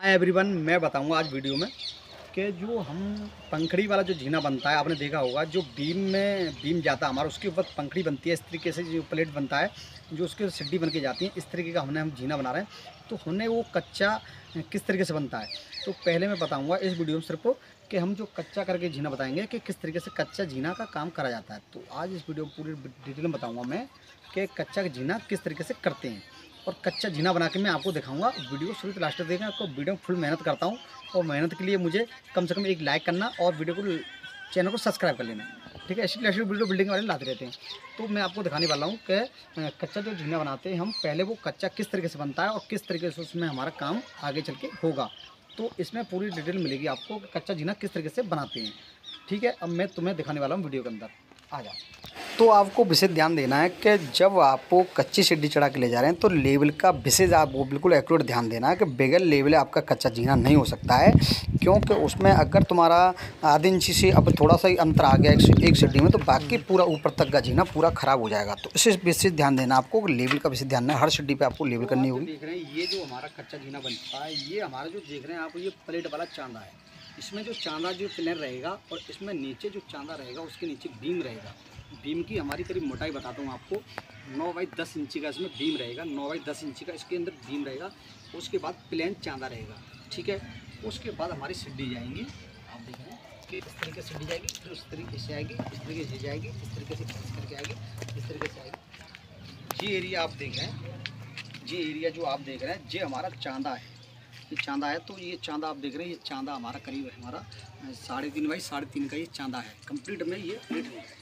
Everyone, मैं बताऊंगा आज वीडियो में कि जो हम पंखड़ी वाला जो जीना बनता है, आपने देखा होगा जो बीम जाता है हमारा, उसके ऊपर पंखड़ी बनती है। इस तरीके से जो प्लेट बनता है, जो उसके सिड्डी बन के जाती है, इस तरीके का हम जीना बना रहे हैं। तो हमने वो कच्चा किस तरीके से बनता है, तो पहले मैं बताऊंगा इस वीडियो में सिर्फ कि हम जो कच्चा करके जीना बताएंगे कि किस तरीके से कच्चा जीना का काम करा जाता है। तो आज इस वीडियो में पूरी डिटेल में बताऊँगा मैं कि कच्चा जीना किस तरीके से करते हैं, और कच्चा जीना बना के मैं आपको दिखाऊंगा। वीडियो शुरू से लास्ट तक देखना। आपको वीडियो में फुल मेहनत करता हूँ, और मेहनत के लिए मुझे कम से कम एक लाइक करना और वीडियो को चैनल को सब्सक्राइब कर लेना, ठीक है। ऐसी लास्ट वीडियो बिल्डिंग वाले लाते रहते हैं। तो मैं आपको दिखाने वाला हूँ कि कच्चा जो जीना बनाते हैं हम, पहले वो कच्चा किस तरीके से बनता है और किस तरीके से उसमें हमारा काम आगे चल के होगा। तो इसमें पूरी डिटेल मिलेगी आपको कि कच्चा जीना किस तरीके से बनाते हैं, ठीक है। अब मैं तुम्हें दिखाने वाला हूँ वीडियो के अंदर, आ जाओ। तो आपको विशेष ध्यान देना है कि जब आपको कच्ची सिड्डी चढ़ा के ले जा रहे हैं तो लेवल का विशेष आपको बिल्कुल एक्यूरेट ध्यान देना है कि बगैर लेवल आपका कच्चा जीना नहीं हो सकता है। क्योंकि उसमें अगर तुम्हारा आधे इंची से अब थोड़ा सा ही अंतर आ गया एक सिड्डी में, तो बाकी पूरा ऊपर तक का जीना पूरा ख़राब हो जाएगा। तो इसे विशेष ध्यान देना आपको, लेवल का विशेष ध्यान है। हर सिड्डी पर आपको लेवल करनी होगी। देख रहे हैं ये जो हमारा कच्चा जीना बनता है, ये हमारा जो देख रहे हैं आप, ये प्लेट वाला चांदा है। इसमें जो चांदा जो प्लेन रहेगा, और इसमें नीचे जो चांदा रहेगा उसके नीचे बीम रहेगा। बीम की हमारी करीब मोटाई बताता हूँ आपको, 9 बाई 10 इंची का इसमें बीम रहेगा। 9 बाई 10 इंची का इसके अंदर बीम रहेगा। उसके बाद प्लेन चांदा रहेगा, ठीक है। उसके बाद हमारी सिड्डी जाएंगी, आप देख रहे हैं कि इस तरीके से सिड्डी जाएगी, फिर उस तरीके से आएगी, इस तरीके से जाएगी, इस तरीके से इस करके आएगी, इस तरीके से आएगी। ये एरिया आप देख रहे हैं, ये एरिया जो आप देख रहे हैं, ये हमारा चांदा है। ये चांदा है, तो ये चांदा आप देख रहे हैं, ये चांदा हमारा करीब हमारा 3.5 बाई 3.5 का ये चांदा है। कंप्लीट में ये प्लेट हो जाएगा।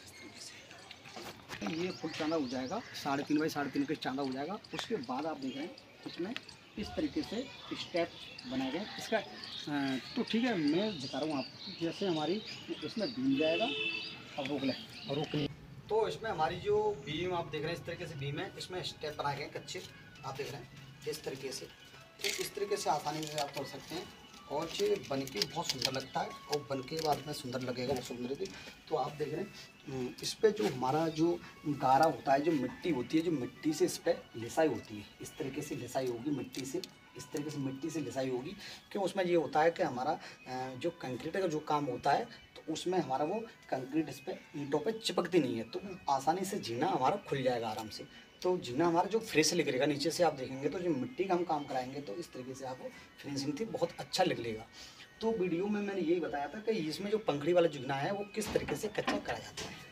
ये फुल चांदा हो जाएगा, 3.5 बाई 3.5 का चांदा हो जाएगा। उसके बाद आप देख रहे हैं इसमें इस तरीके से स्टेप बनाए गए इसका। तो ठीक है, मैं बता रहा हूँ आपको, जैसे हमारी इसमें बीम जाएगा। अब रोक लें। तो इसमें हमारी जो बीम आप देख रहे हैं, इस तरीके से बीम है, इसमें स्टेप बनाए गए कच्चे, आप देख रहे हैं इस तरीके से। तो इस तरीके से आसानी से आप तोड़ सकते हैं, और ये बन के बहुत सुंदर लगता है, और बन के बाद में सुंदर लगेगा, बहुत सुंदर थी। तो आप देख रहे हैं इस पर जो हमारा जो गारा होता है, जो मिट्टी होती है, जो मिट्टी से इस पर लिसाई होती है। इस तरीके से लिसाई होगी मिट्टी से, इस तरीके से मिट्टी से लिसाई होगी। क्यों? उसमें ये होता है कि हमारा जो कंक्रीट का जो काम होता है, तो उसमें हमारा वो कंक्रीट इस पर ईंटों पर चिपकती नहीं है, तो आसानी से जीना हमारा खुल जाएगा आराम से। तो जीना हमारा जो फ्रेश निकलेगा, नीचे से आप देखेंगे तो जो मिट्टी का हम काम कराएंगे, तो इस तरीके से आपको फिनिशिंग थी बहुत अच्छा निकलेगा। तो वीडियो में मैंने यही बताया था कि इसमें जो पंखड़ी वाला जीना है वो किस तरीके से कच्चा करा जाता है।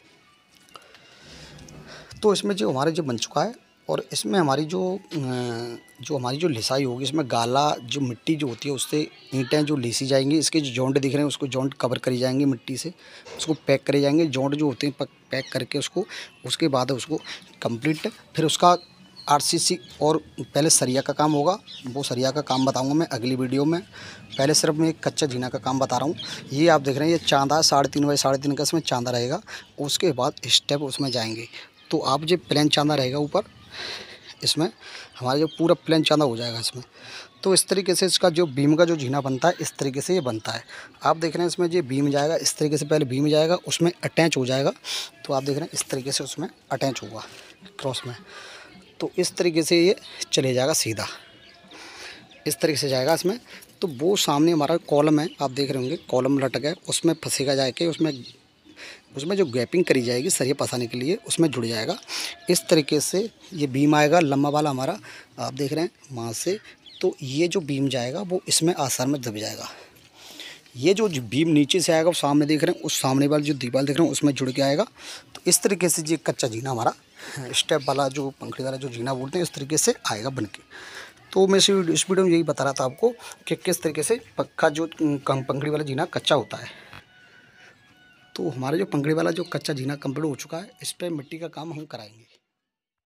तो इसमें जो हमारा जो बन चुका है, और इसमें हमारी जो लिसाई होगी, इसमें गाला जो मिट्टी जो होती है उससे ईंटें जो लीसी जाएंगी। इसके जो जॉइंट दिख रहे हैं उसको जॉइंट कवर करी जाएंगे मिट्टी से, उसको पैक करे जाएंगे। जॉइंट जो होते हैं पैक करके उसके बाद उसको कंप्लीट, फिर उसका आरसीसी और पहले सरिया का काम होगा। वो सरिया का काम बताऊंगा मैं अगली वीडियो में। पहले सिर्फ मैं एक कच्चा जीना का काम बता रहा हूँ। ये आप देख रहे हैं, ये चांदा 3.5 बाई 3.5 का इसमें चांदा रहेगा। उसके बाद स्टेप उसमें जाएंगे, तो आप जो प्लेन चांदा रहेगा ऊपर, इसमें हमारा जो पूरा प्लेन चांदा हो जाएगा इसमें। तो इस तरीके से इसका जो बीम का जो जीना बनता है, इस तरीके से ये बनता है। आप देख रहे हैं इसमें जो बीम जाएगा, इस तरीके से पहले बीम जाएगा, उसमें अटैच हो जाएगा। तो आप देख रहे हैं इस तरीके से उसमें अटैच होगा क्रॉस में। तो इस तरीके से ये चले जाएगा सीधा, इस तरीके से जाएगा इसमें। तो वो सामने हमारा कॉलम है, आप देख रहे होंगे कॉलम लटक है, उसमें फंसेगा जाके, उसमें जो गैपिंग करी जाएगी सरिया फंसाने के लिए, उसमें जुड़ जाएगा। इस तरीके से ये बीम आएगा लंबा वाला हमारा, आप देख रहे हैं वहाँ से। तो ये जो बीम जाएगा वो इसमें आसार में दब जाएगा। ये जो बीम नीचे से आएगा, वो सामने देख रहे हैं, उस सामने वाली जो दीवार देख रहे हैं उसमें जुड़ के आएगा। तो इस तरीके से ये कच्चा जीना हमारा स्टेप वाला जो पंखड़ी वाला जो जीना बोलते हैं, इस तरीके से आएगा बन के। तो मैं इस वीडियो में यही बता रहा था आपको कि किस तरीके से पक्का जो पंखड़ी वाला जीना कच्चा होता है। तो हमारा जो पंखड़ी वाला जो कच्चा जीना कंप्लीट हो चुका है, इस पर मिट्टी का काम हम कराएंगे।